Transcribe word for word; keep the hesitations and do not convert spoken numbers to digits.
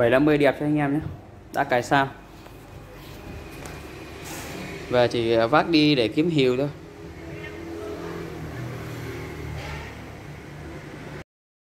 bảy năm mươi đẹp cho anh em nhé. Đã cài sam và chỉ vác đi để kiếm hiệu thôi.